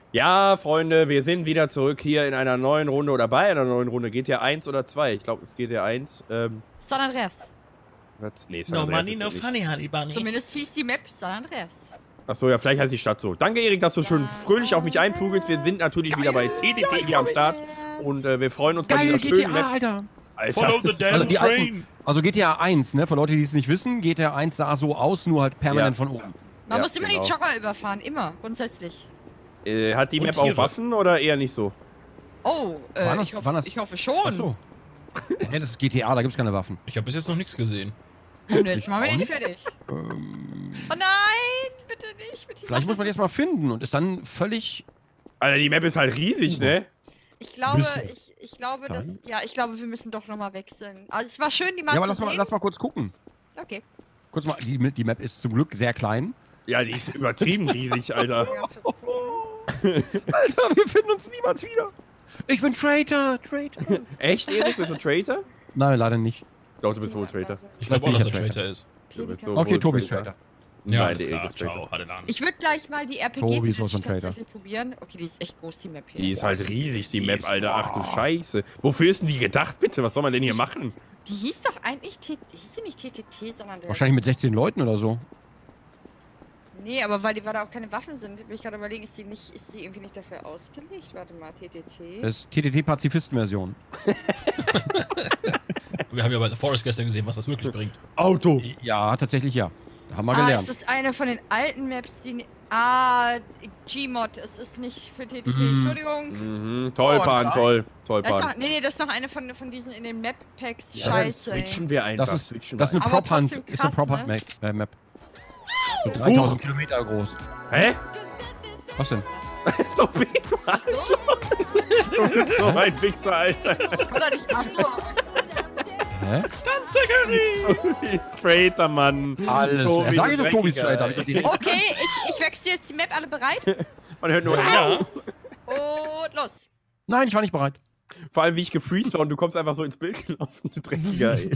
Ja, Freunde, wir sind wieder zurück hier in einer neuen Runde oder bei einer neuen Runde. GTA 1 oder 2? Ich glaube, es ist GTA 1. San Andreas. Nee, San No Andreas money, ist no es nicht. funny, honey bunny. Zumindest hieß die Map San Andreas. Achso, ja, vielleicht heißt die Stadt so. Danke, Erik, dass du schon fröhlich auf mich einprügelst. Wir sind natürlich wieder bei TTT hier am Start. Und wir freuen uns bei dieser schönen Map. Alter. Follow the damn die train. Also GTA 1, ne? Für Leute, die es nicht wissen, GTA 1 sah so aus, nur halt permanent Ja. von oben. Man Ja, muss immer genau. die Jogger überfahren, immer, grundsätzlich. Hat die Und Map Tiere. auch Waffen oder eher nicht so? Oh, Waren das- ich, waren das- ich hoffe schon. Achso. Hä, das ist GTA, da gibt's keine Waffen. Ich habe bis jetzt noch nichts gesehen. Und jetzt machen wir auch nicht nicht. fertig. Ähm, Oh nein, bitte nicht. Bitte vielleicht muss man die jetzt mal finden und ist dann völlig... Alter, die Map ist halt riesig, ne? Ich glaube, Bisschen. ich glaube, dass. Dann? Ja, ich glaube, wir müssen doch nochmal wechseln. Also es war schön, die mal Ja, aber zu sehen. lass mal kurz gucken. Okay. Kurz mal, die Map ist zum Glück sehr klein. Ja, die ist übertrieben riesig, Alter. Ganz kurz gucken. Alter, wir finden uns niemals wieder. Ich bin Traitor. Echt, Erik? Bist du Traitor? Nein, leider nicht. Doch, du bist wohl Traitor. Ich Vielleicht glaube auch, bin dass ich er der Traitor ist. Du bist so Okay, wohl Tobi ist Traitor. Ja, Nein, alles der Erik klar. ist Traitor. Ciao, hatte Laden. Ich würde gleich mal die RPG Tobi ist für auch so ein dich Traitor. tatsächlich probieren. Okay, die ist echt groß, die Map hier. Die ist halt riesig, die Die Map, ist- Alter. Ach du Scheiße. Wofür ist denn die gedacht, bitte? Was soll man denn hier machen? Die hieß doch eigentlich hieß sie nicht TTT, sondern der. Wahrscheinlich mit 16 Leuten oder so. Nee, aber weil da auch keine Waffen sind, will ich gerade überlegen, ist die irgendwie nicht dafür ausgelegt? Warte mal, TTT. Das ist TTT-Pazifisten-Version. Wir haben ja bei The Forest gestern gesehen, was das wirklich bringt. Auto. Ja, tatsächlich ja. Haben wir Ist gelernt. das eine von den alten Maps, die. Gmod, es ist nicht für TTT, Mhm. Entschuldigung. Mhm, toll, Oh, Pan, was toll. Das Toll, ist noch, Pan. nee, das ist noch eine von diesen in den Map-Packs. Ja, Scheiße, ey. switchen wir einfach. Das ist switchen eine wir Aber Prop-Hunt. trotzdem Ist eine krass, Prop-Hunt-Map. So 3000 Kilometer groß. einfach. Hä? Was denn? Tobi, du Was ist los? bist so ein Wichser, Alter. Oder nicht? Achso. Hä? Tobi, Traitor, Mann. Alles. Tobi, Sag ich du doch Tobi Dreckiger, Traitor. Hab ich doch direkt. Okay, ich wechsle jetzt die Map. Alle bereit? Man hört nur, Ja. Und los. Nein, ich war nicht bereit. Vor allem, wie ich gefreezed war und du kommst einfach so ins Bild gelaufen, du Dreckiger, ey.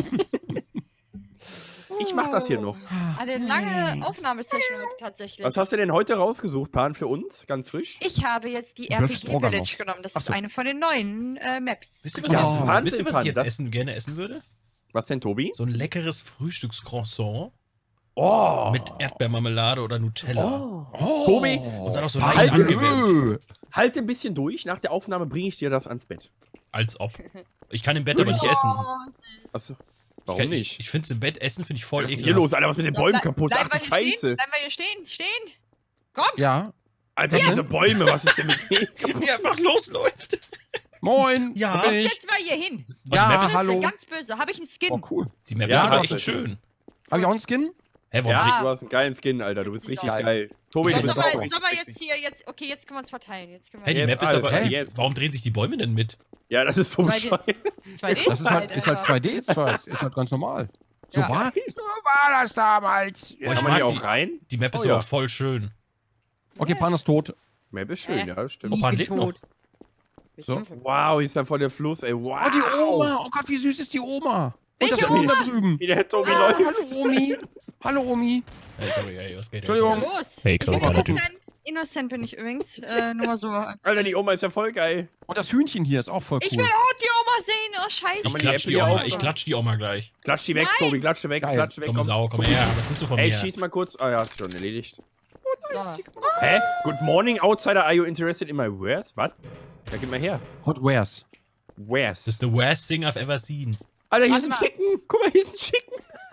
Ich mach das hier noch. Eine lange Aufnahmesession tatsächlich. Was hast du denn heute rausgesucht, Pan, für uns? Ganz frisch? Ich habe jetzt die Böff RPG Stroganoff. Village genommen. Das Ach ist so. eine von den neuen Maps. Wisst ihr, was Ja, ich jetzt, Wahnsinn, wisst ihr, was Pan, ich jetzt das- gerne essen würde? Was denn, Tobi? So ein leckeres Frühstückscroissant Oh! mit Erdbeermarmelade oder Nutella. Oh. Tobi, Und dann noch so Halt leicht die angewärmt. Halte ein bisschen durch. Nach der Aufnahme bringe ich dir das ans Bett. Als ob. Ich kann im Bett aber nicht essen. Achso. Ich, Warum kann, nicht? ich finde im Bett essen finde ich voll Was ist denn hier ekelhaft. los, Alter? Was mit den Bäumen kaputt? Ach du Scheiße. Bleiben wir hier stehen? Stehen! Komm! Ja. Alter, diese Bäume, was ist denn mit denen? Wie einfach losläuft. Moin. Ja. da bin ich. Jetzt mal hier hin. Ja, die Map ist, Böse, hallo. ganz böse. Habe ich einen Skin? Oh, cool. die Map Ja, ist aber das echt ist- schön. Hab ich auch einen Skin? Hä, warum Ja. trägt- Du hast einen geilen Skin, Alter. Du bist richtig Geil. geil. Tobi, So, du bist soll auch man richtig jetzt hier, okay, jetzt können wir uns verteilen. Jetzt können wir Hey, die Jetzt, Map ist Alter, aber. jetzt. Warum drehen sich die Bäume denn mit? Ja, das ist so 2D. bescheuert. 2D? Das ist halt 2D. Ist halt ganz normal. So Ja. war das damals. Boah, ich Kann man mag hier die- auch rein? Die Map ist Oh, aber ja. auch voll schön. Okay, Pan ist tot. Map ist schön, ja, das stimmt. Opa lebt noch. So. Wow, hier ist ja voll der Fluss, ey. Wow. Oh, die Oma. Oh Gott, wie süß ist die Oma. Und Welche das Huhn Oma? da drüben. Wie der Tobi Ah, läuft. Hallo, Omi. Hallo, Omi. Hey, sorry, hey, was geht Entschuldigung. Was ist da los? Hey, Ich bin kleiner Typ. innocent. Innocent bin ich übrigens. Nur mal so. Alter, die Oma ist ja voll geil. Und das Hühnchen hier ist auch voll Ich will cool. auch die Oma sehen. Oh, scheiße. Kann man Ich die klatsch Äpfel die hier Oma, auch ich so? klatsch die Oma gleich. Klatsch die weg, Nein. Tobi. Klatsche weg, Geil. klatsche weg. Dumme Komm. Sau, komm her. Was willst du von Ey, mir? schieß mal kurz. Ah ja, hast du schon erledigt. So. Hä? Good morning, outsider. Are you interested in my wares? Was? Ja, gib mal her. Hot Wares. Wares. Das ist the worst thing I've ever seen. Alter, hier Warte ist ein mal. Chicken. Guck mal, hier ist ein Chicken.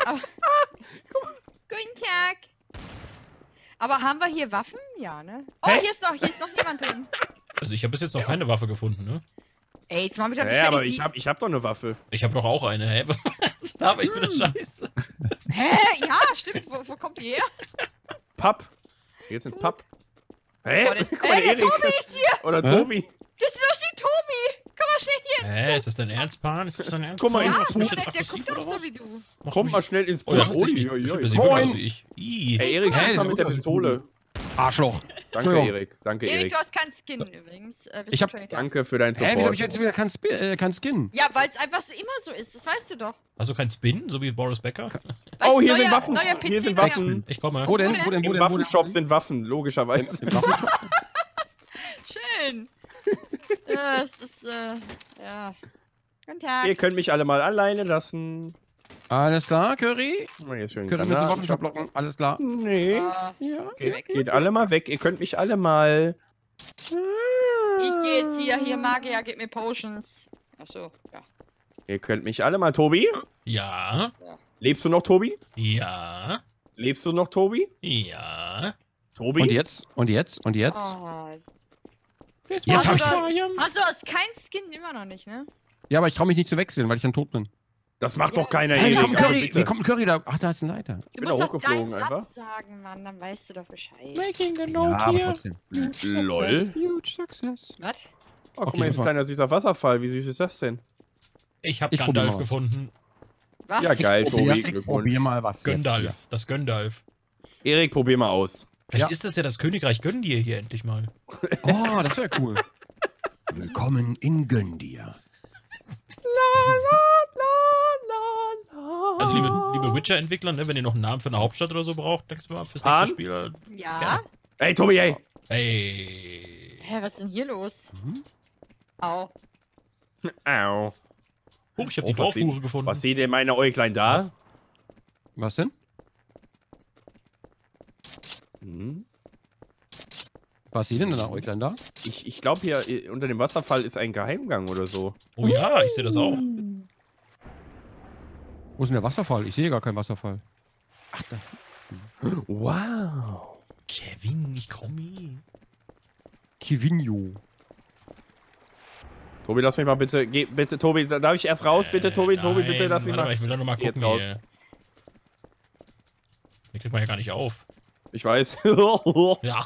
Guten Tag. Aber haben wir hier Waffen? Ja, ne? Oh, Hä? hier ist noch jemand drin. Also ich habe bis jetzt noch keine Waffe gefunden, ne? Ey, jetzt mal wieder Ja, aber ich hab doch eine Waffe. Ich habe doch auch eine, hä? Was laber ich für eine Scheiße? Hä? Ja, stimmt. Wo kommt die her? Papp. Jetzt ins Papp. Hä? Oh, der Guck mal, der Erik. Tobi ist hier. Oder Hä? Tobi. Das ist doch die Tobi. Komm mal schnell hier. Hä, ist das dein Ernst, Pan? Ist das dein Ernst? Guck mal, Ja, ins Machst du mich der, jetzt der aggressiv guckt oder doch so was? wie du. Machst Kommt du mal mich- schnell ins Oh, der Pool. hat sich nicht. Ui, ui, ui. Sieht genauso Moin. wie ich. Ih. Ey, Erik, Hä, schieß ist mal ja mit der gut, Pistole. Arschloch. Danke, Entschuldigung. Erik. Danke, Erik, Erik. du hast keinen Skin übrigens. Bist Ich hab- wahrscheinlich da. Danke für deinen Hä, wieso hab ich Support. jetzt wieder kein Skin? Ja, weil es einfach so immer so ist. Das weißt du doch. Hast du keinen Spin, so wie Boris Becker? Weißt Oh, du, hier sind neuer- Waffen. neuer Hier PC sind neuer- Waffen. Ich komme. Wo denn? denn? Wo denn? Wo Im denn? Waffenshop sind Waffen, logischerweise. Im Waffenshop? es ist, ja. Guten Tag. Ihr könnt mich alle mal alleine lassen. Alles klar, Curry? Mal jetzt schön Curry müssen Granaten Waffenshop blocken. Alles klar. Nee. Ja. Geh weg. Geht alle mal weg. Ihr könnt mich alle mal. Ich gehe jetzt hier, Magier, gib mir Potions. Achso, ja. Ihr könnt mich alle mal. Tobi? Ja. Lebst du noch, Tobi? Ja. Lebst du noch, Tobi? Ja. Tobi? Und jetzt? Und jetzt? Und jetzt? Oh. Jetzt Jetzt hab ich Hast du das kein Skin immer noch nicht, ne? Ja, aber ich traue mich nicht zu wechseln, weil ich dann tot bin. Das macht doch keiner, Hey, wie Erik. kommt Also Curry? bitte. Wie kommt ein Curry da? Ach, da ist ein Leiter. Du bin musst da doch hochgeflogen deinen einfach. Satz sagen, Mann, dann weißt du doch Bescheid. Making a Ja, note aber here. trotzdem. Lol. Huge success. Was? Ach, guck Okay, mal, jetzt ein super. kleiner süßer Wasserfall. Wie süß ist das denn? Ich habe Ich probier Gandalf mal was. gefunden. Was? Ja, geil, Tobi. Ja, ich Glückwunsch. probier mal was. Gandalf. Jetzt Das Gandalf. Erik, probier mal aus. Vielleicht Ja. ist das ja das Königreich Göndir hier endlich mal. hier. Oh, das wäre cool. Willkommen in Göndir. Also liebe Witcher-Entwickler, ne, wenn ihr noch einen Namen für eine Hauptstadt oder so braucht, denkst du mal fürs Hahn? nächste Spiel. Ja? Ja. Hey, Tobi, hey. Hey. Hä, was ist denn hier los? Mhm. Au. Au. Huch, ich habe Oh, die was Dorfhure gefunden. Was seht ihr, meine Äuglein da? Was? Was denn? Hm? Was sieht denn da, Äuglein da? Ich glaube, hier unter dem Wasserfall ist ein Geheimgang oder so. Oh ja, ich sehe das auch. Wo ist denn der Wasserfall? Ich sehe gar keinen Wasserfall. Ach, da. Wow. Kevin, ich komme. Kivinho. Tobi, lass mich mal bitte. Geh, bitte, Tobi, darf ich erst raus? Bitte, Tobi, Tobi, bitte, lass mich Warte mal. Ich will da nochmal Geh jetzt gucken raus. hier. Hier kriegt man ja gar nicht auf. Ich weiß. Ja.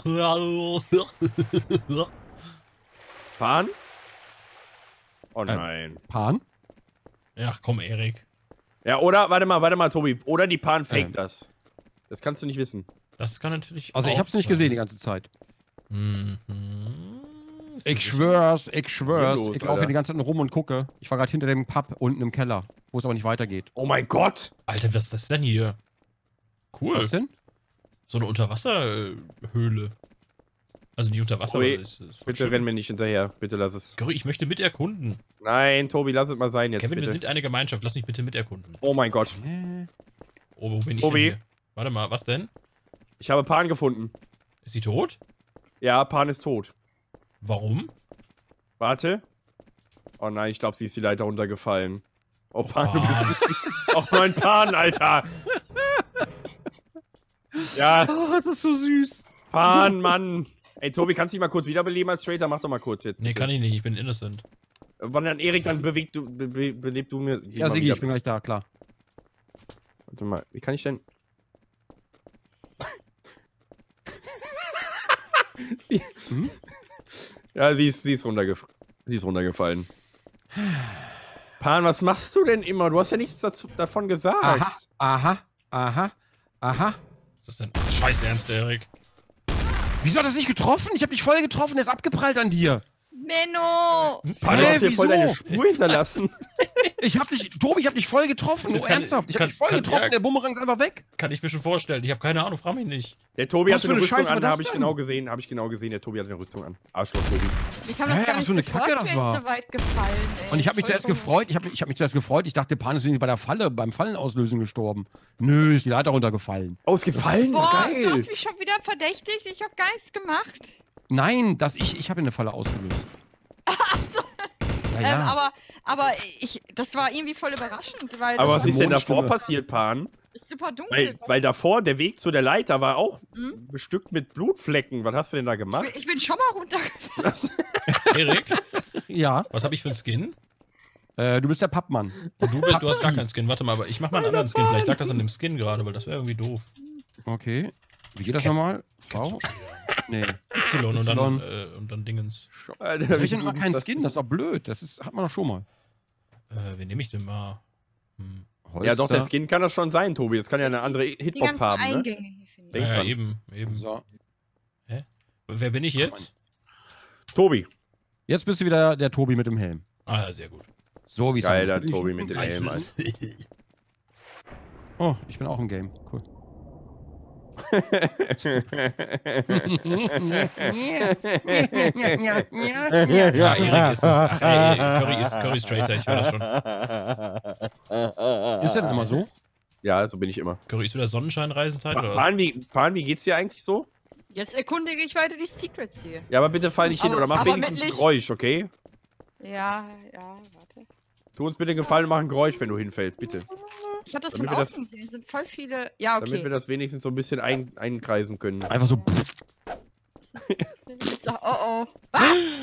Fahren? Oh nein. Pan? Ja, komm, Erik. Ja, oder, warte mal, Tobi. Oder die Pan faked das. Das kannst du nicht wissen. Das kann natürlich. Also, ich auch hab's nicht sein. gesehen die ganze Zeit. Mhm. Ist Ich das schwör's, ich schwör's. Los, Ich laufe Alter. hier die ganze Zeit nur rum und gucke. Ich war gerade hinter dem Pub unten im Keller, wo es aber nicht weitergeht. Oh mein Gott! Alter, was ist das denn hier? Cool. Was denn? So eine Unterwasserhöhle. Also nicht unter Wasser, Tobi, aber ist voll Bitte schön. renn mir nicht hinterher. Bitte lass es. Curry, ich möchte miterkunden. Nein, Tobi, lass es mal sein jetzt. Kevin, wir bitte. sind eine Gemeinschaft. Lass mich bitte miterkunden. Oh mein Gott. Oh, wo bin ich Tobi. denn hier? Warte mal, was denn? Ich habe Pan gefunden. Ist sie tot? Ja, Pan ist tot. Warum? Warte. Oh nein, ich glaube, sie ist die Leiter runtergefallen. Oh, Pan, du Pan. bist... Oh mein Pan, Alter. Ja, Oh, das ist so süß. Pan, Mann. Ey, Tobi, kannst du dich mal kurz wiederbeleben als Traitor? Mach doch mal kurz jetzt. Nee, bitte. kann ich nicht. Ich bin innocent. Wann dann Erik, dann belebt du mir... sie Ja, mal Sigi, wieder. ich bin gleich da, klar. Warte mal, wie kann ich denn... sie, Hm? Ja, sie ist runtergefallen. Pan, was machst du denn immer? Du hast ja nichts davon gesagt. Aha, aha, aha, aha. Ist das denn scheiß ernst, Erik? Wieso hat das nicht getroffen? Ich hab dich voll getroffen, der ist abgeprallt an dir. Menno! Pan, du hast dir voll wieso? deine Spur hinterlassen. Tobi, ich hab dich voll getroffen. Das Oh, kann- ernsthaft, ich kann- hab dich voll kann- getroffen, ja. der Bumerang ist einfach weg. Kann ich mir schon vorstellen. Ich habe keine Ahnung, frag mich nicht. Der Tobi Was hatte für eine eine Rüstung Scheiße war an, das habe ich denn? genau gesehen. Der Tobi hatte eine Rüstung an. Arschloch, Tobi. Wie kam das Hä, gar was nicht für eine sofort Kacke das mir war? so weit gefallen, ey? Und ich hab mich zuerst Entschuldigung. gefreut, ich hab mich zuerst gefreut, ich dachte, Pan ist irgendwie bei der Falle, beim Fallen auslösen gestorben. Nö, ist die Leiter runtergefallen. Oh, ist gefallen? Boah, du Geil. hast mich schon wieder verdächtigt. Ich hab gar nichts gemacht. Nein, ich habe eine Falle ausgelöst. Achso, Ja, ja. aber das war irgendwie voll überraschend, weil Aber das was ist denn Mondstimme. davor passiert, Pan? ist super dunkel. Weil davor, der Weg zu der Leiter war auch Hm? bestückt mit Blutflecken. Was hast du denn da gemacht? Ich bin schon mal runtergefallen. Erik, Ja, was habe ich für einen Skin? du bist der Pappmann. Und du hast gar keinen Skin. Warte mal, aber ich mach mal einen anderen Skin. Vielleicht lag das an dem Skin gerade, weil das wäre irgendwie doof. Okay. Wie geht das nochmal? V? Nee. Y und Y. und dann Dingens. Alter, Wieso hab wie ich denn gut immer keinen das- Skin? Das ist doch blöd. Hat man doch schon mal. Wen nehme ich denn mal? Hm. Ja, doch, der Holster. Skin kann das schon sein, Tobi. Das kann ja eine andere Die Hitbox ganzen haben, ne? Eingänge hier, finde ich. Denk Ja, dran. eben. So. Wer bin ich jetzt? Tobi. Jetzt bist du wieder der Tobi mit dem Helm. Ah, sehr gut. So wie es Geiler sein muss. Tobi mit dem Helm. Meistens. Oh, ich bin auch im Game. Cool. Ja, Erik ist es. Ach ey, Curry ist Traitor, ich war das schon. Ist denn immer so? Ja, so bin ich immer. Curry ist wieder Sonnenscheinreisenzeit oder was? Pan, wie geht's dir eigentlich so? Jetzt erkundige ich weiter die Secrets hier. Ja, aber bitte fall nicht hin Aber- oder mach aber wenigstens mit ein Licht. Geräusch, okay? Ja, warte. Tu uns bitte einen Gefallen und mach ein Geräusch, wenn du hinfällst, bitte. Ich habe das Damit von wir das- außen gesehen. Es sind voll viele. Ja, Damit wir okay. das wenigstens so ein bisschen einkreisen können. Einfach so. So, oh. Ah!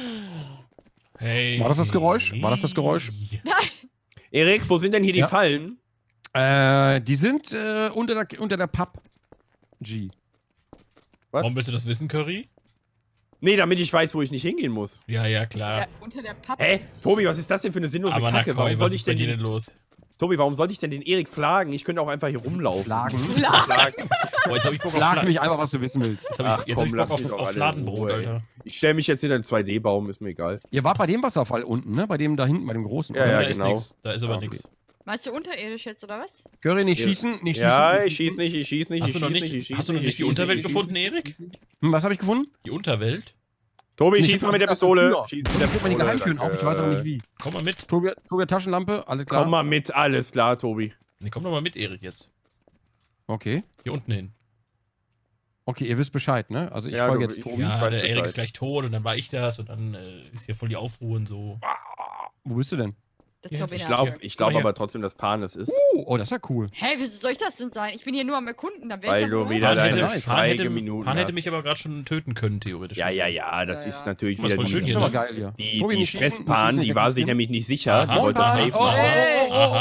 Hey. War das das Geräusch? War das das Geräusch? Erik, wo sind denn hier die Ja. Fallen? Die sind unter der Pub. G. Was? Warum willst du das wissen, Curry? Nee, damit ich weiß, wo ich nicht hingehen muss. Ja, klar. Unter der Pappe. Hä? Tobi, was ist das denn für eine sinnlose Aber Kacke? Nakoi, Warum was sollte ich ist bei denn dir denn los? Tobi, warum sollte ich denn den Erik flagen? Ich könnte auch einfach hier rumlaufen. Flagen? Flagen. Boah, jetzt hab ich Bock auf Flag mich einfach, was du wissen willst. Jetzt hab Ach, ich komm, Bock lass mich doch auf alle in Fladenbrot, Ruhe, ey. Alter. Ich stelle mich jetzt hinter einen 2D-Baum, ist mir egal. Ihr wart bei dem Wasserfall unten, ne? Bei dem da hinten, bei dem großen. Ja, oder? ja, da ist genau. nix. Da ist aber Okay. nix. Meinst du unterirdisch jetzt, oder was? Curry, nicht Ja. schießen, nicht schießen. Ja, ich schieß nicht, ich schieß nicht, Hast ich du noch schieß nicht, nicht, ich schieß hast du noch nicht, nicht die ich schieß Unterwelt nicht, ich gefunden, Erik? Was habe ich gefunden? Die Unterwelt? Tobi, Nee, schieß ich mal mit der hab Pistole. Tür. Schieß Ich mit der guck mal die Pistole, Geheimtüren auf, ich weiß aber nicht wie. Komm mal mit. Tobi hat Taschenlampe, alles klar. Komm mal mit, alles klar, Tobi. Nee, komm doch mal mit, Erik, jetzt. Okay. Hier unten hin. Okay, ihr wisst Bescheid, ne? Also ich Ja, folge du- jetzt ich- Tobi. Ja, weiß der Erik Bescheid. ist gleich tot und dann war ich das und dann ist hier voll die Aufruhr und so. Wo bist du denn? Der Ja, Turbinator. Ich glaube Komm mal her. aber trotzdem, dass Pan es ist. Oh, das ist ja cool. Hä, wieso soll ich das denn sein? Ich bin hier nur am Erkunden, dann wäre Weil ich du ja wieder wohl- deine nice. Schweigeminuten Pan hätte hast. mich aber gerade schon töten können, theoretisch. Ja, gesehen. das Ja, ist ja. natürlich Was wieder voll schön Das die, ist hier, aber ne? geil hier. die, Tobi, die nicht schießen, Stresspan, nicht die schießen, war nicht sich schießen. nämlich nicht sicher. Aha. Die wollte Aha. safe Oh, machen. Hey, Aha.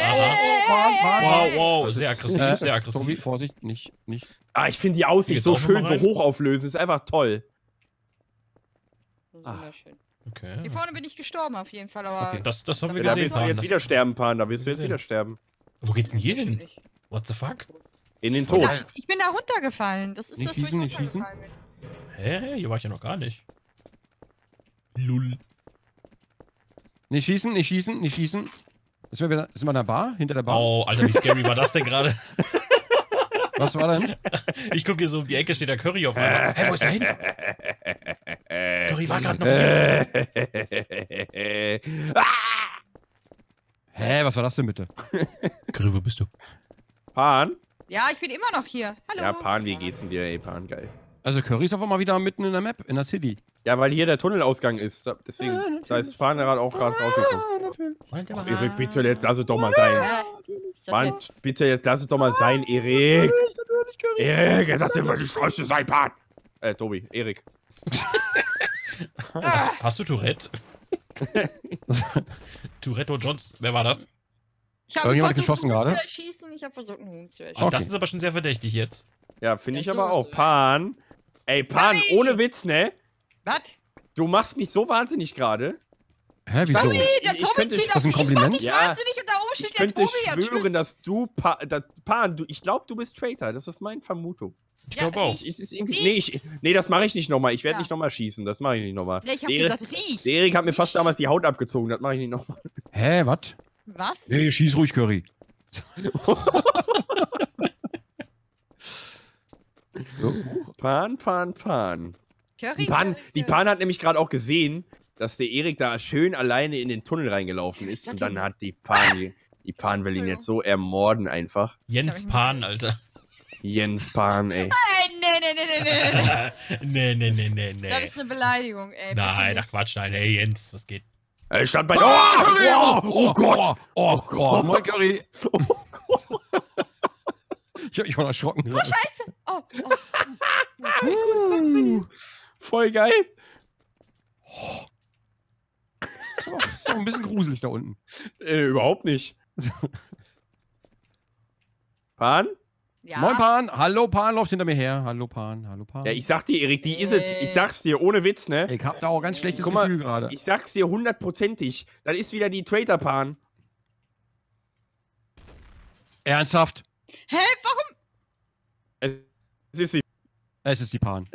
Aha. Wow, Das sehr ist- aggressiv, sehr aggressiv. Tobi, Vorsicht, nicht. Ah, ich finde die Aussicht Geht's so auch noch schön, mal so rein? hochauflösend. Ist einfach toll. Das ist wunderschön. Okay. Hier vorne bin ich gestorben auf jeden Fall, aber. Okay. Das haben wir Da gesehen, wirst du Pan. jetzt Das- wieder sterben, Pan. Da wirst du jetzt gesehen. wieder sterben. Wo geht's denn hier hin? Nicht. What the fuck? In den Tod. Ja, ich bin da runtergefallen. Das ist Nicht das, wo ich schießen, nicht schießen. runtergefallen bin. Hä? Hier war ich ja noch gar nicht. Lull. Nicht schießen, nicht schießen, nicht schießen. Sind wir in der Bar? Hinter der Bar? Oh, Alter, wie scary war das denn gerade? Was war denn? Ich gucke hier so um die Ecke, steht der Curry auf einmal. Hä, wo ist der hin? Curry war gerade noch hier. Hä, was war das denn bitte? Curry, wo bist du? Pan? Ja, ich bin immer noch hier. Hallo. Ja, Pan, wie geht's denn dir, ey, Pan, geil. Also Curry ist auf einmal wieder mitten in der Map, in der City. Ja, weil hier der Tunnelausgang ist. Deswegen, da ist Pan gerade auch gerade rausgekommen. Meinte Erik, bitte, jetzt lass es doch mal sein. Ja, ich sag Mann, bitte, jetzt lass es doch mal sein, Erik. Erik, jetzt lass dir mal die Scheiße sein, Pan. Tobi, Erik. Hast du Tourette? Tourette und Jones, wer war das? Ich habe Irgendjemand versucht, geschossen einen Huhn gerade? zu erschießen. Ich habe versucht, einen Huhn zu erschießen. Ah, Okay. das ist aber schon sehr verdächtig jetzt. Ja, finde ich Ja, aber so, auch. so. Pan. Ey, Pan, Nein! ohne Witz, ne? Was? Du machst mich so wahnsinnig gerade. Hä, wieso? weiß Tobi, nicht. der Ich Tobi könnte- zieht ist das auf ein mich. Ich mach Kompliment? dich Ja. wahnsinnig und da oben Ich steht der könnte Tobi. Ja, schwören, tschüss. dass du, Pan, ich glaube, du bist Traitor. Das ist meine Vermutung. Ich Ja, glaube auch. ich- Es ist irgendwie, Riech. nee, das mache ich nicht nochmal. Ich werde Ja. nicht nochmal schießen. Das mache ich nicht nochmal. Nee, ich habe Der gesagt, riech. Der Erik hat mir fast damals die Haut abgezogen. Das mache ich nicht nochmal. Hä, was? Was? Nee, schieß ruhig, Curry. So. Pan. Curry? Die Pan hat nämlich gerade auch gesehen, dass der Erik da schön alleine in den Tunnel reingelaufen ist. Und dann hat die Pan will ihn jetzt so ermorden einfach. Jens Pan, Alter. Jens Pan, ey. Nee. Nee. Das ist eine Beleidigung, ey. Nein, bitte ach Quatsch, nein. Hey Jens, was geht? Er stand bei... Oh Gott! Oh Gott! Moin, Curry! Ich hab mich voll erschrocken. nicht. Oh, scheiße. Oh. Voll geil. Ist doch ein bisschen gruselig da unten. Überhaupt nicht. Pan? Ja. Moin, Pan! Hallo, Pan, läuft hinter mir her. Hallo, Pan. Hallo, Pan. Ja, ich sag dir, Erik, die ist es. Ich sag's dir, ohne Witz, ne? Ich hab da auch ganz schlechtes Guck mal, Gefühl gerade. Ich sag's dir 100%ig. Das ist wieder die Traitor-Pan. Ernsthaft? Hä, warum? Es ist sie. Es ist die Pan.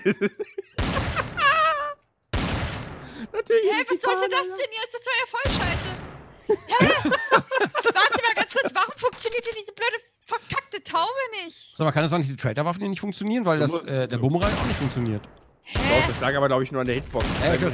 Natürlich Hä, ist es was die sollte Pan, das Alter. denn jetzt? Das war ja voll scheiße. Hä? Warte mal ganz kurz, warum funktioniert denn diese blöde verkackte Taube nicht. Sag mal, kann es sein, dass die Traitor-Waffen hier nicht funktionieren, weil das, der Bumerang auch nicht funktioniert? Doch, das lag aber, glaube ich, nur an der Hitbox. Curry.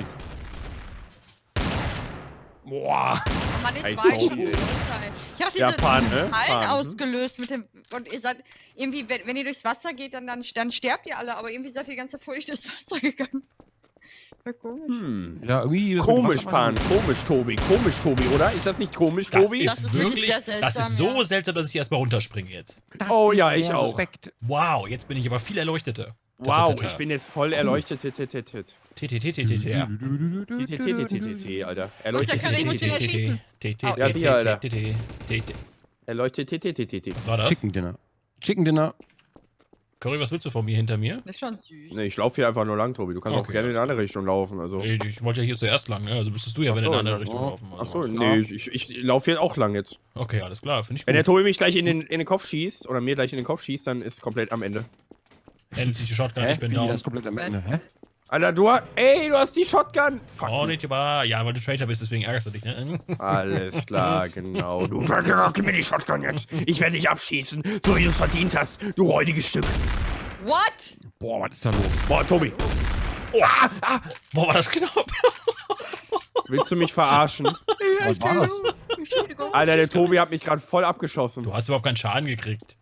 Boah. Oh Mann, jetzt Ey, war ich schon sorry, ey. runter, ey. Ich hab diese Ja, Pan, ne? Fallen Pan. ausgelöst mit dem. Und ihr seid. Irgendwie, wenn ihr durchs Wasser geht, dann sterbt ihr alle, aber irgendwie seid ihr die ganze Zeit vor euch durchs Wasser gegangen. War komisch. Ja, irgendwie. das mit Komisch, Wasser- Pan. Komisch, Tobi, oder? Ist das nicht komisch, Das Tobi? Das ist ist wirklich wirklich, sehr das ist seltsam, so ja. seltsam, dass ich erstmal runterspringe jetzt. Das Oh ist ja, sehr ich auch. suspekt. Wow, jetzt bin ich aber viel erleuchteter. Wow, ich bin jetzt voll erleuchtet. TTTTT, ja. TTTTTT, Alter. der Curry, ich muss ihn erschießen. Ja, sicher, Alter. Erleuchtet Was war das? Chicken Dinner. Chicken Dinner. Curry, was willst du von mir hinter mir? Das ist schon süß. Ne, ich laufe hier einfach nur lang, Tobi. Du kannst auch Okay, gerne in alles eine andere Richtung laufen. Also. Ich wollte ja hier zuerst lang, ne? Also müsstest du ja, wenn Ach in so, eine andere ja. Richtung laufen. Also. Achso, nee, ich laufe hier auch lang jetzt. Okay, alles klar, finde ich Wenn der gut. Tobi mich gleich in den Kopf schießt, oder mir gleich in den Kopf schießt, dann ist komplett am Ende. Endlich die Shotgun, ich bin Wie, down. das ist komplett am Ende. Hä? Alter, du hast die Shotgun! Fuck. Oh, nicht über. Ja, weil du Traitor bist, deswegen ärgerst du dich, ne? Alles klar, genau. Du gib mir die Shotgun jetzt. Ich werde dich abschießen, so wie du es verdient hast, du räudiges Stück. What? Boah, was ist da los? Boah, Tobi. Boah, war das knapp. Willst du mich verarschen? Was war das? Entschuldigung. Alter, der Tobi hat mich gerade voll abgeschossen. Du hast überhaupt keinen Schaden gekriegt.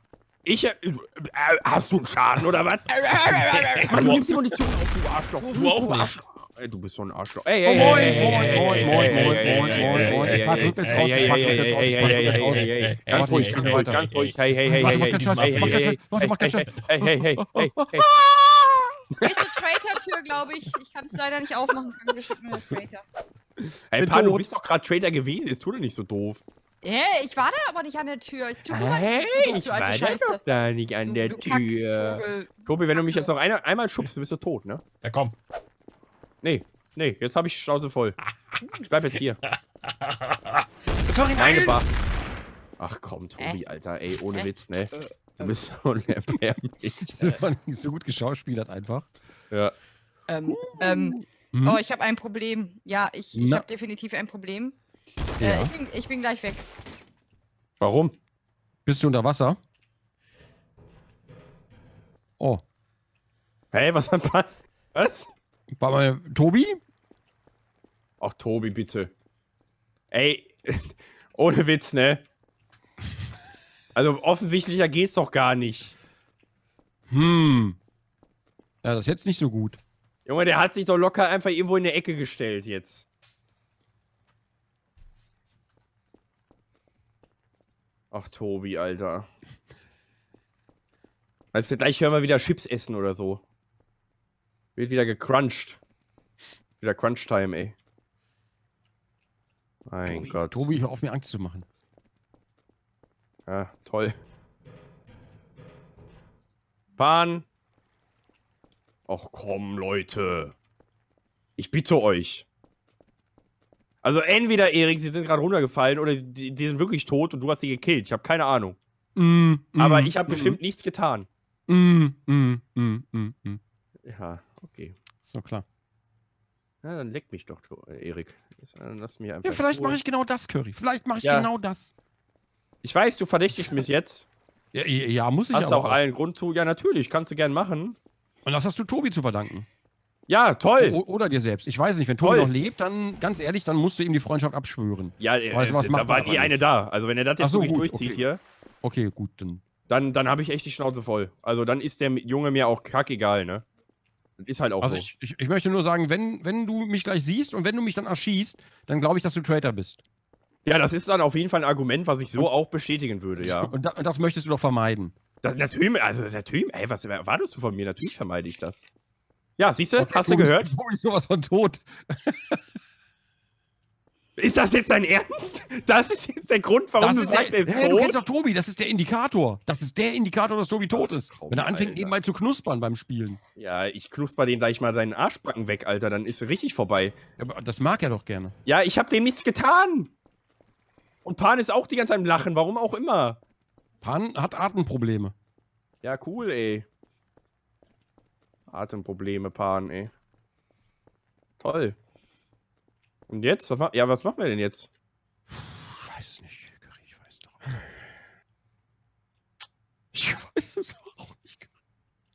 Hast du einen Schaden oder was? Mann, du nimmst die Munition auf, du Arschloch. Du auch nicht. Ey, du bist so ein Arschloch. Ey, Moin, ey, moin, ey, moin, ey, moin, ey, moin, ey, moin, ey, moin, ey, moin. ey, Ich pack ey, rückwärts ey, raus, ich ey, pack ey, rückwärts ey, raus, ich ey, pack ey, rückwärts ey, raus. ey, ey. Ganz Ganz ruhig, ruhig, ganz ruhig. Hey, hey, hey, Mach hey, keinen hey, Scheiß, hey, mach keinen hey, Scheiß, mach keinen hey, Scheiß. hey, hey, hey, hey, hey. Nächste Traitor-Tür, glaube ich. Ich kann es leider nicht aufmachen. Kann mir schicken, Traitor. Hey, Pan, du bist doch gerade Trader gewesen. Jetzt tu doch nicht so doof. Ich war da aber nicht an der Tür. Ich tu nur Hey, du ich alte war Scheiße. doch da nicht an der Du Tür. Kackvogel. Tobi, wenn du mich jetzt noch einmal schubst, bist du tot, ne? Ja, komm. Nee, jetzt habe ich Schnauze voll. Ich bleib jetzt hier. Curry, Meine nein! Bar. Ach komm, Tobi, Alter, ey, ohne Witz, ne? Du bist so unerbärmlich. Das war nicht so gut geschauspielert einfach. Ja. Oh, ich habe ein Problem. Ja, ich Na. habe definitiv ein Problem. Ja. Ich bin gleich weg. Warum? Bist du unter Wasser? Oh. Hey, was hat Pan? Was? War mal Tobi? Ach, Tobi, bitte. Ey, ohne Witz, ne? Also offensichtlicher geht's doch gar nicht. Ja, das ist jetzt nicht so gut. Junge, der hat sich doch locker einfach irgendwo in der Ecke gestellt jetzt. Ach, Tobi, Alter. Weißt du, gleich hören wir wieder Chips essen oder so. Wird wieder gecrunched. Wieder Crunch-Time, ey. Mein Gott. Tobi, hör auf mir Angst zu machen. Ja, toll. Pan. Ach komm, Leute. Ich bitte euch. Also entweder, Erik, sie sind gerade runtergefallen oder die sind wirklich tot und du hast sie gekillt. Ich habe keine Ahnung. Aber ich habe bestimmt nichts getan. Ja, okay. So klar. Na, dann leck mich doch, Erik. Lass mich einfach Ja, in vielleicht Ruhe. mache ich genau das, Curry. Vielleicht mache ich Ja. genau das. Ich weiß, du verdächtigst mich jetzt. Ja, muss ich Hast aber auch allen Grund zu. Ja, natürlich, kannst du gern machen. Und das hast du Tobi zu verdanken. Ja, toll. Oder dir selbst. Ich weiß nicht, wenn Tobi Toll. noch lebt, dann, ganz ehrlich, dann musst du ihm die Freundschaft abschwören. Ja, Weißt du, was da macht war man die aber eine nicht? da. Also wenn er das Ach jetzt so, wirklich gut, durchzieht okay. hier, Okay, gut, dann. dann habe ich echt die Schnauze voll. Also dann ist der Junge mir auch kackegal, ne? Das ist halt auch Also so. ich möchte nur sagen, wenn du mich gleich siehst und wenn du mich dann erschießt, dann glaube ich, dass du Traitor bist. Ja, das ist dann auf jeden Fall ein Argument, was ich so auch bestätigen würde, ja. Und das möchtest du doch vermeiden. Natürlich, ey, was erwartest du von mir? Natürlich vermeide ich das. Ja, siehst du, Okay, hast du Tobi- gehört? Tobi ist sowas von tot. Ist das jetzt dein Ernst? Das ist jetzt der Grund, warum Das du ist sagst, er ist Hey, du kennst tot? doch Tobi, das ist der Indikator. Das ist der Indikator, dass Tobi tot ist. komm, Wenn er anfängt, Alter. nebenbei zu knuspern beim Spielen. Ja, ich knusper den gleich mal seinen Arschbacken weg, Alter, dann ist er richtig vorbei. Aber das mag er doch gerne. Ja, ich hab dem nichts getan. Und Pan ist auch die ganze Zeit am Lachen, warum auch immer. Pan hat Atemprobleme. Ja, cool, ey. Atemprobleme, Pan, ey. Toll. Und jetzt? Was machen wir denn jetzt? Ich weiß es nicht, Curry, ich weiß doch.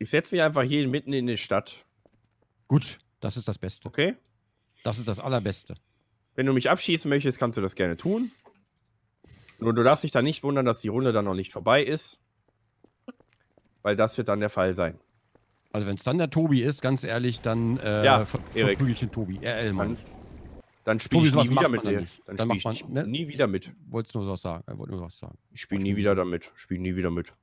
Ich setze mich einfach hier mitten in die Stadt. Gut, das ist das Beste. Okay? Das ist das Allerbeste. Wenn du mich abschießen möchtest, kannst du das gerne tun. Nur du darfst dich dann nicht wundern, dass die Runde dann noch nicht vorbei ist. Weil das wird dann der Fall sein. Also wenn es dann der Tobi ist, ganz ehrlich, dann Ja, Erik. verprügel ich den Tobi. Mann. Dann spiele ich Tobi, nie sowas wieder macht mit man dir. nicht. Dann Dann spiele ich macht man, ne? nie wieder mit. Wolltest nur was sagen. Wollte nur was sagen. Ich spiele nie wieder damit. Spiele nie wieder mit.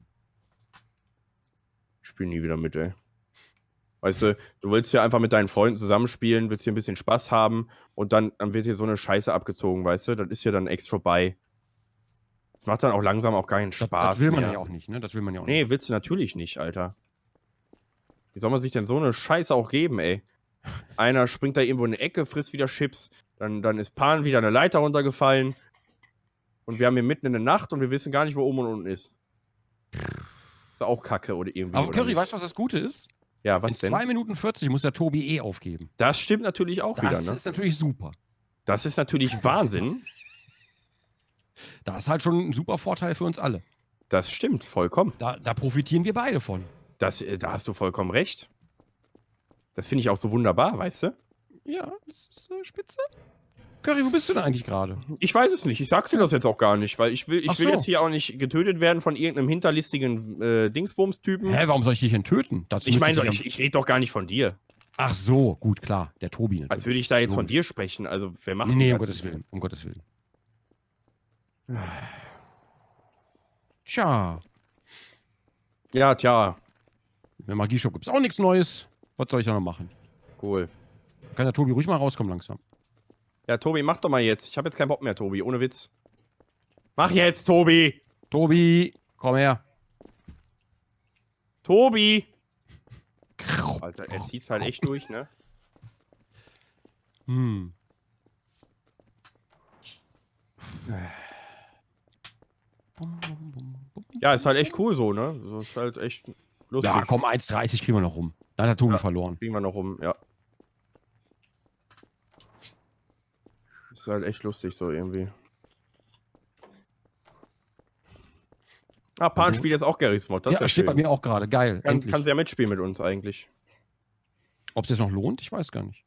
Ich spiele nie wieder mit, ey. Weißt du, du willst ja einfach mit deinen Freunden zusammenspielen, willst hier ein bisschen Spaß haben und dann wird hier so eine Scheiße abgezogen, weißt du? Das ist ja dann extra vorbei. Das macht dann auch langsam auch keinen Spaß Das will man mehr. ja auch nicht, ne? Das will man ja auch Nee, willst du natürlich nicht, Alter. Wie soll man sich denn so eine Scheiße auch geben, ey? Einer springt da irgendwo in eine Ecke, frisst wieder Chips, dann ist Pan wieder eine Leiter runtergefallen und wir haben hier mitten in der Nacht und wir wissen gar nicht, wo oben und unten ist. Ist auch Kacke oder irgendwie. Aber oder Curry, nicht? weißt du, was das Gute ist? Ja, was In denn? 2 Minuten 40 muss der Tobi aufgeben. Das stimmt natürlich auch wieder, Das ne? ist natürlich super. Das ist natürlich Wahnsinn. Das ist halt schon ein super Vorteil für uns alle. Das stimmt, vollkommen. Da profitieren wir beide von. Da hast du vollkommen recht. Das finde ich auch so wunderbar, weißt du? Ja, das ist spitze. Curry, wo bist du denn eigentlich gerade? Ich weiß es nicht. Ich sag dir das jetzt auch gar nicht, weil ich will Ach so. jetzt hier auch nicht getötet werden von irgendeinem hinterlistigen Dingsbums-Typen. Hä, warum soll ich dich denn töten? Dazu Ich müsste meine, sich ich rede doch gar nicht von dir. Ach so, gut, klar. Der Tobi natürlich. Als würde ich da jetzt von Logisch. dir sprechen. Also, wer macht Nee, das? um Gottes Willen. Um Gottes Willen. Tja, Ja, tja. im Magieshop gibt es auch nichts Neues. Was soll ich da noch machen? Cool. Kann der Tobi ruhig mal rauskommen langsam? Ja, Tobi, mach doch mal jetzt. Ich habe jetzt keinen Bock mehr, Tobi. Ohne Witz. Mach jetzt, Tobi! Tobi, komm her. Tobi! Alter, er zieht's halt echt durch, ne? Hm. Ja, ist halt echt cool so, ne? So ist halt echt lustig. Ja, komm, 1,30 kriegen wir noch rum. Da hat der Tobi Ja. verloren. Kriegen wir noch rum, ja. Ist halt echt lustig so irgendwie. Ah, Pan spielt jetzt auch Garry's Mod. Das Ja, wär steht bei schön. mir auch gerade. Geil. endlich. Kann sie ja mitspielen mit uns eigentlich. Ob es jetzt noch lohnt, ich weiß gar nicht.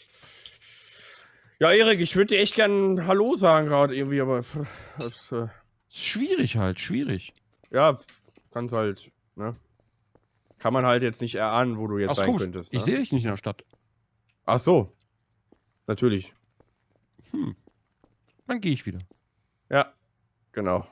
Ja, Erik, ich würde dir echt gern Hallo sagen gerade irgendwie, aber das, Ist schwierig halt, schwierig. ja, kann's halt, ne? Kann man halt jetzt nicht erahnen, wo du jetzt Ach, sein komisch. könntest. Ne? Ich sehe dich nicht in der Stadt. Ach so. Natürlich. Dann gehe ich wieder. Ja, genau.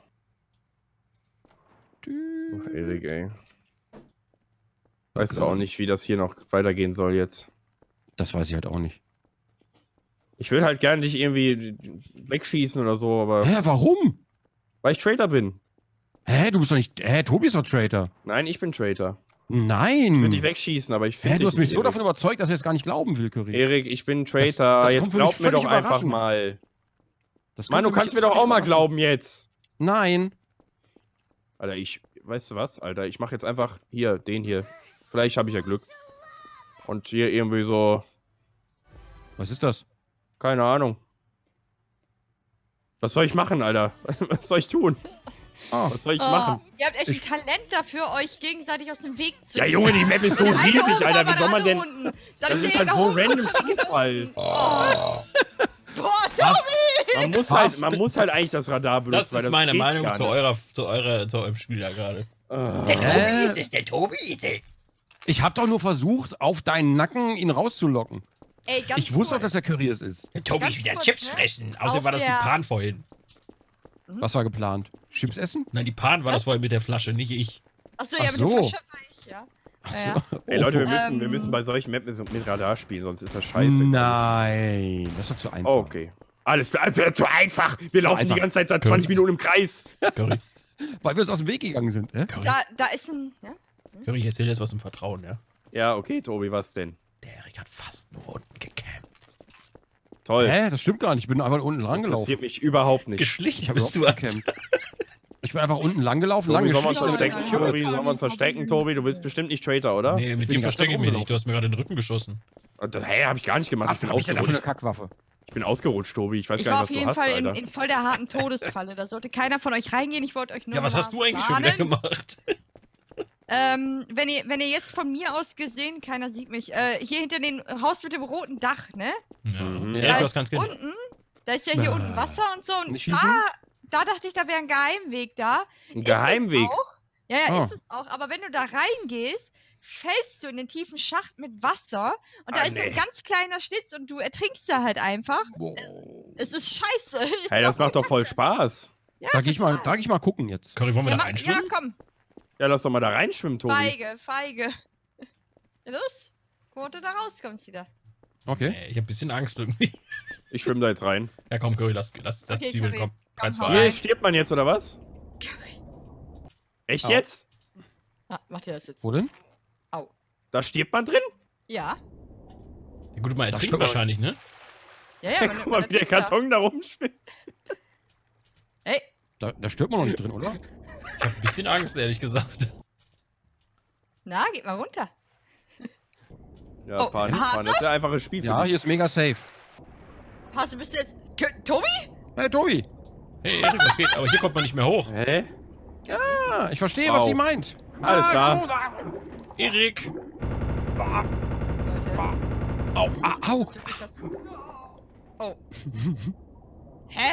Ach, Erik, ey. Weißt du auch nicht, wie das hier noch weitergehen soll jetzt. Das weiß ich halt auch nicht. Ich will halt gerne dich irgendwie wegschießen oder so, aber Hä, warum? weil ich Traitor bin. Hä, du bist doch nicht. Hä, Tobi ist doch Traitor. Nein, ich bin Traitor. Ich will Nein. dich wegschießen, aber ich Hä, finde du hast mich so Erik. davon überzeugt, dass er jetzt gar nicht glauben will, Curry. Erik, ich bin Traitor. das Jetzt kommt für mich glaub mir völlig doch einfach überraschend. mal. Das Mann, kommt du für mich kannst mir jetzt doch auch völlig mal überraschend. glauben jetzt. Nein. Alter, weißt du was, Alter? Ich mache jetzt einfach hier, den hier. Vielleicht habe ich ja Glück. Und hier irgendwie so, Was ist das? keine Ahnung. Was soll ich machen, Alter? Was soll ich tun? Ah, Was soll ich Oh, machen? ihr habt echt ein Talent dafür, euch gegenseitig aus dem Weg zu Ja, gehen. Junge, die Map ist so Der eine riesig, oben, Alter. aber Wie soll man der denn... andere unten. Das Dann ist ihr halt da so oben, random dann genau Zufall. unten. Boah, Tobi! Man muss halt eigentlich das Radar benutzen. Das ist meine geht Meinung gar zu nicht. eurem Spiel da gerade. der Tobi ist es. Ich habe doch nur versucht, auf deinen Nacken ihn rauszulocken. Ey, ganz Ich wusste doch, kurz. dass der Curry es ist. Der Tobi Ganz ist wieder kurz, Chips ne? fressen. Außerdem Auf war das die der- Pan vorhin. Was war geplant? Chips essen? Nein, die Pan war das vorhin mit der Flasche, nicht ich. Achso, Ach ja, mit so. der Flasche war ich, ja. Ja, ja. Ey, Leute, wir Ähm. müssen bei solchen Maps mit Radar spielen, sonst ist das scheiße. Nein, das ist doch zu einfach. Oh, okay. Alles klar, zu einfach. Wir laufen einfach. die ganze Zeit seit 20 Minuten im Kreis. Curry, Weil wir uns aus dem Weg gegangen sind. Hä? Curry, Da ist ein. Ja? Curry, ich erzähle jetzt was im Vertrauen, ja? Ja, okay, Tobi, was denn? Der Erik hat fast nur unten gecampt. Toll. Hä? Das stimmt gar nicht. Ich bin einfach unten lang gelaufen. Interessiert mich überhaupt nicht. Geschlichen Ich habe bist überhaupt du. nicht gecampt. Ich bin einfach unten lang gelaufen, lang Tobi, sollen wir uns geschlichen. verstecken? Ja, Tobi, sollen wir uns verstecken, Tobi? Du bist bestimmt nicht Traitor, oder? Nee, mit bin dir die ganze verstecke ich Zeit mich rumgelaufen. nicht. Du hast mir gerade in den Rücken geschossen. Hä, hab ich gar nicht gemacht. Was hab ich denn da für eine Kackwaffe? Ich bin ausgerutscht, Tobi. Ich weiß Ich gar war nicht, auf was du jeden hast, Fall Alter. in voll der harten Todesfalle. Da sollte keiner von euch reingehen. Ich wollte euch nur. Ja, was mal hast du eigentlich schon wieder warnen. gemacht? wenn ihr jetzt von mir aus gesehen, keiner sieht mich, hier hinter dem Haus mit dem roten Dach, ne? Ja, Mhm. ja du Da hast ganz ist genau. unten, da ist ja hier unten Wasser und so. Und Nicht schießen? da dachte ich, da wäre ein Geheimweg da. Ein Ist es Geheimweg. auch. Ja, Ah. ist es auch. Aber wenn du da reingehst, fällst du in den tiefen Schacht mit Wasser und da Ah, ist so ein nee. ganz kleiner Schlitz und du ertrinkst da halt einfach. Boah. Es ist scheiße. Ist Hey, das macht doch voll Spaß. Ja, Da geh ich mal gucken jetzt. Curry, wollen wir Ja, da ja, reinschwimmen? komm. Ja, lass doch mal da reinschwimmen, Tobi. Feige. Ja, los. Quote, da rauskommst wieder. Okay. Ich hab ein bisschen Angst irgendwie. Ich schwimme da jetzt rein. Ja, komm, Curry, lass Okay, Zwiebeln Curry. kommen. Komm, 1, hau 2, rein. Hier 1. stirbt man jetzt, oder was? Echt Au. jetzt? Macht ihr das jetzt? Wo denn? Da stirbt man drin? Ja. Ja, gut, man ertrinkt stimmt. wahrscheinlich, ne? Ja, ja. Guck mal, wie der Karton da rumschwimmt. Hey, Da stirbt man noch nicht drin, oder? Ich hab ein bisschen Angst, ehrlich gesagt. na, geht mal runter. Ja, Oh, Pan, Hase? Pan, das ist ja einfaches Spiel für Ja, dich. hier ist mega safe. Hast du bist jetzt. Tobi? Hey, Tobi. Hey, Erik, was geht? Aber hier kommt man nicht mehr hoch. Hä? Ah, ich verstehe, Wow. was sie meint. Alles klar. Erik! Leute. Au, Au. Das ist wirklich was- Oh. Hä?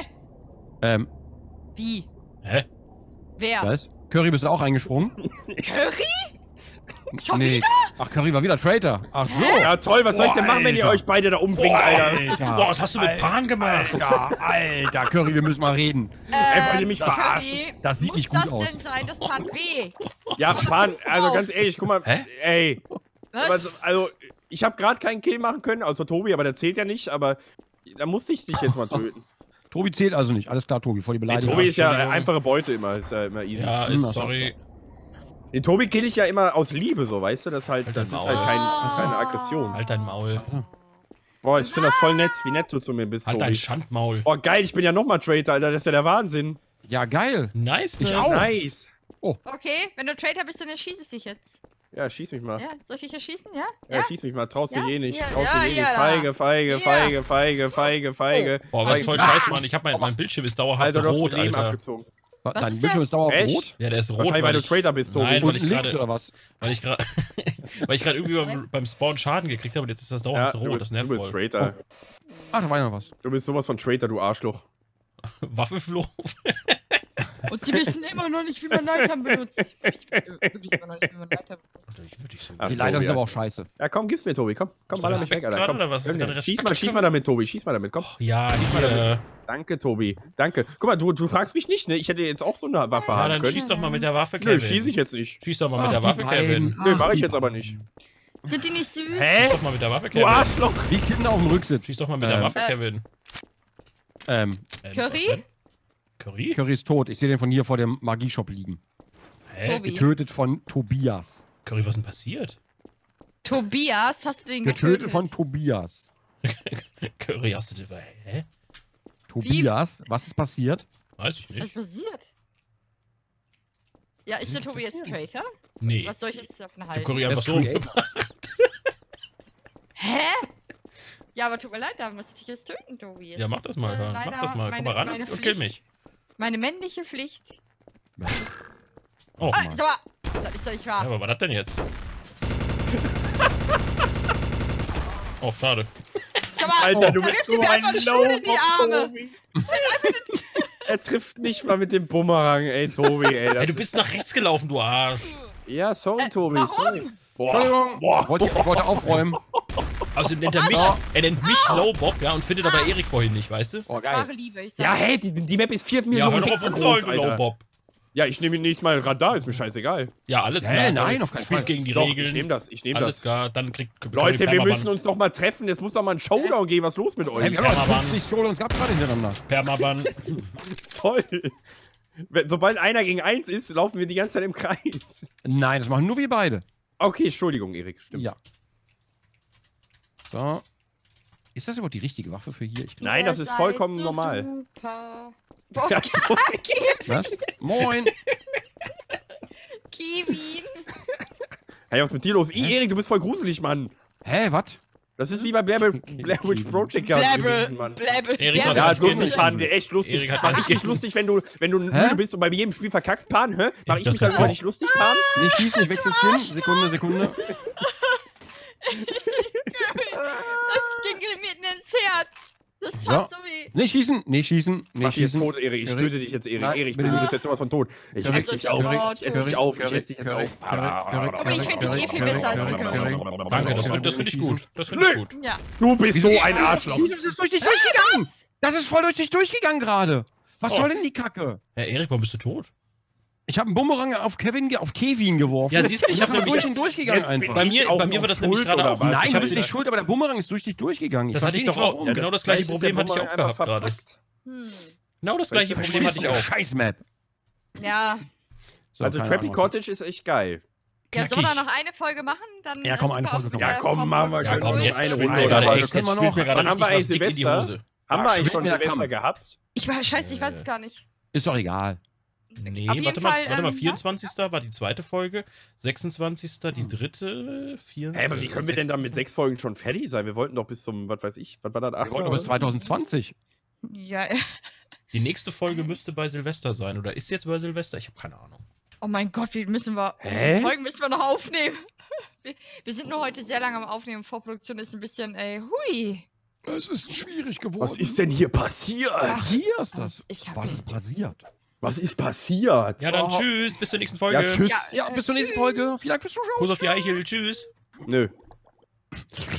Wie? Hä? Wer? Was? Curry, bist du auch eingesprungen? Curry? Schon Nee. wieder? Ach, Curry war wieder Traitor. Ach so. Ja, toll, was soll ich denn Boah, machen, wenn ihr Alter. euch beide da umbringt, Alter? Boah, was hast du mit Pan gemacht? Alter, Curry, wir müssen mal reden. wollt ihr mich verarschen? Curry, Das sieht muss nicht gut das aus. denn sein? Das tat weh. Ja, Pan, also ganz ehrlich, guck mal, Hä? ey, Was? also, ich habe gerade keinen Kill machen können, außer Tobi, aber der zählt ja nicht, aber da musste ich dich jetzt mal töten. Tobi zählt also nicht. Alles klar, Tobi, vor die Nee, Beleidigung. Tobi ist ja Entschuldigung. einfache Beute immer, ist ja immer easy. Ja, Hm, ist das sorry. Den Tobi kill ich ja immer aus Liebe, so, weißt du, das ist halt, Halt das dein ist Maul. halt keine Aggression. Halt dein Maul. Boah, ich finde das voll nett, wie nett du zu mir bist, Halt dein Tobi. Schandmaul. Boah, geil, ich bin ja nochmal Traitor, Alter, das ist ja der Wahnsinn. Ja, geil. Nice, Ich ne? auch. Nice. Okay, wenn du Traitor bist, dann erschieße ich dich jetzt. Ja, schieß mich mal. Ja, soll ich dich erschießen? Ja? Ja, schieß mich mal, traust Ja? du je nicht, Ja, traust ja, du je nicht. ja, Feige, feige, Ja. feige, feige, feige, feige. Boah, was Also- voll scheiße, Mann. Ich hab mein Bildschirm ist dauerhaft Alter, du hast rot, mein Leben Alter. abgezogen. Dein ist Bildschirm ist dauerhaft Echt? rot? Ja, der ist rot, Wahrscheinlich, weil du Traitor bist, Tobi. Nein, weil Und ich links gerade oder was? weil ich gerade irgendwie beim Spawn Schaden gekriegt habe und jetzt ist das dauerhaft Ja, rot. Das nervt du bist voll. Traitor. Ach, da war ja noch was. Du bist sowas von Traitor, du Arschloch. Waffenfloh. Und sie wissen immer noch nicht, wie man Leitern benutzt. Ich weiß wirklich immer noch nicht, wie man Leitern benutzt. Ach, Die Leiter Tobi, sind aber auch scheiße. Ja, komm, gib's mir, Tobi, komm. Komm, Ist baller das mich weg, Respekt Alter. gerade, Komm. oder was? Ist Gönn gerade dir. Respekt? Schieß mal damit, Tobi, schieß mal damit, komm. Ja, mal hier. Danke, Tobi. Danke. Guck mal, du fragst mich nicht, ne? Ich hätte jetzt auch so eine Waffe Ja, haben dann können. schieß doch mal mit der Waffe, Nö, Kevin. schieß ich jetzt nicht. Schieß doch mal mit Ach, der die Waffe, beiden. Kevin. Nö, Ach, mach ich die jetzt aber beiden. nicht. Sind die nicht süß? Schieß Hä? doch mal mit der Waffe, Du Kevin. Arschloch. Wie Kinder auf dem Rücksitz. Schieß doch mal mit der Waffe, Kevin. Curry? was denn? Curry? Curry ist tot. Ich sehe den von hier vor dem Magieshop liegen. Hä? Tobi. Getötet von Tobias. Curry, was denn passiert? Tobias, hast du den Getötet von Tobias. Curry, hast du den... Hä? Tobias, was ist passiert? Weiß ich Was nicht. passiert? Ja, ist der Tobi jetzt Traitor? Nee. Was soll ich jetzt davon Ich hab halten? Curry Er einfach ist so Creator. umgebracht. Hä? Ja, aber tut mir leid, da muss ich dich jetzt töten, Tobi. Jetzt Ja, mach ist das mal. es, Mach leider das mal. Komm mal ran meine und kill Pflicht. mich. Meine männliche Pflicht. Oh, Ah, sag mal, das ist doch nicht ja, wahr. aber was das denn jetzt? Oh, schade. Sag mal, Alter, du da bist wirft so ihr mir ein einfach einen Stuhl in die Arme. Tobi. Er trifft nicht mal mit dem Bumerang, ey, Tobi, ey. Das Ey, du bist nach rechts gelaufen, du Arsch. Ja, sorry, Tobi, sorry. Warum? Entschuldigung. Ich wollte aufräumen. Außerdem nennt er nennt mich Slowbob, ja, und findet aber Erik vorhin nicht, weißt du? Oh, Wahre geil. Liebe, ich Ja, sag. hey, die Map ist 4 Ja, Millionen hör doch auf Hexen uns groß, sagen, Alter. Slowbob. Ja, ich nehme nicht mal Radar, ist mir scheißegal. Ja, alles Hä, klar. nein, Curry auf keinen spielt Fall. gegen die Doch, Regeln. ich nehme das, ich nehme Alles das. klar, dann kriegt Leute, wir Permaban. müssen uns doch mal treffen, es muss doch mal ein Showdown geben, was ist los mit Hey, euch? wir haben Permaban. 50 Showdowns gehabt gerade hintereinander. Permaban. Toll. Sobald einer gegen 1 ist, laufen wir die ganze Zeit im Kreis. Nein, das machen nur wir beide. Okay, Entschuldigung, Erik, stimmt. Ja. So. Ist das überhaupt die richtige Waffe für hier? Ich glaub, Nein, das Ihr ist seid vollkommen so normal. Super. Boah, Ja, was? Moin. Kevin. Hey, was ist mit dir los? Erik, du bist voll gruselig, Mann. Hä, was? Das ist wie bei Blair Witch Project gewesen, Mann. Bläbel. Erik, Bläbel. was Ja, das ist lustig, geht? Pan, echt lustig. Erik hat Mach was ich nicht gegen- lustig, wenn du müde bist und bei jedem Spiel verkackst, Pan, hä? Mach ich das mich dann wird's immer auch. nicht lustig, Pan? Nicht schießen, ich wechsle Skin. Sekunde. Das ging mir ins Herz. Das tat so weh. Nicht schießen. Mach dich jetzt tot, Erik. Ich töte dich jetzt, Erik. Nein, Erik, bin du ich bist jetzt sowas von tot. Ich Curry, ess dich auf. Curry, Ich ess dich auf. Ich ess dich jetzt auf. Aber ich finde dich eh viel besser als der Curry. Danke, das find ich gut. Das finde ich gut. Ja. Du bist so ein Arschloch. Das ist durch dich durchgegangen. Das ist voll durch dich durchgegangen gerade. Was soll denn die Kacke? Herr Erik, warum bist du tot? Ich habe einen Bumerang auf Kevin geworfen. Ja, siehst du, ich hab bin nämlich- durch ihn durchgegangen Jetzt bin einfach. Bei mir auch war noch das nämlich schuld, gerade oder auch. was? Nein, Ich du hab bist wieder- nicht schuld, aber der Bumerang ist durch dich durchgegangen. Das hatte ich doch auch. Ja, Genau das gleiche vielleicht ist Problem der hatte ich auch Bumerang gehabt gerade. verpackt. Genau das gleiche Problem hatte ich auch. Scheiß-Map. Ja. So, Also keine Trappy Ahnung, Cottage ist echt geil. Ja, sollen wir Knackig. noch eine Folge machen? Dann, Ja, komm, sind eine wir Folge auch, kommt. Ja, komm, machen wir. Ja, Können komm, wir jetzt eine schwimmt Runde mir oder gerade was? echt, können jetzt wir schwimmt noch. mir gerade Wann haben wir richtig was eigentlich dick in die Silvester? Hose. Haben wir eigentlich schon schwimmt mir der Silvester Kamm. gehabt? Ich weiß es gar nicht. Ist doch egal. Nee, Auf jeden warte mal, Fall, 24. war die zweite Folge, 26. die dritte, 4. Hä, aber wie können wir denn dann mit 6 Folgen schon fertig sein? Wir wollten doch bis zum, was weiß ich, was war das, 8? Wir wollten aber bis 2020. Ja. Die nächste Folge müsste bei Silvester sein, oder ist jetzt bei Silvester? Ich habe keine Ahnung. Oh mein Gott, wie viele Folgen müssen wir noch aufnehmen? Wir sind nur heute sehr lange am Aufnehmen. Vorproduktion ist ein bisschen, hui. Es ist schwierig geworden. Was ist denn hier passiert? Hier ist das? Ich hab Was ist passiert? Was ist passiert? Ja, dann Oh. tschüss, bis zur nächsten Folge. Ja, tschüss. Ja, Ja, bis zur nächsten Folge. Vielen Dank fürs Zuschauen. Kuss auf die Eichel, tschüss. Nö.